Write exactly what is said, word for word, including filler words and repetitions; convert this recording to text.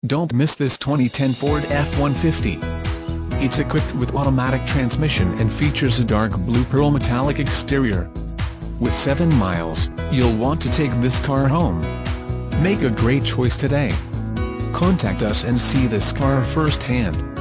Don't miss this twenty ten Ford F one fifty. It's equipped with automatic transmission and features a dark blue pearl metallic exterior. With seven miles, you'll want to take this car home. Make a great choice today. Contact us and see this car firsthand.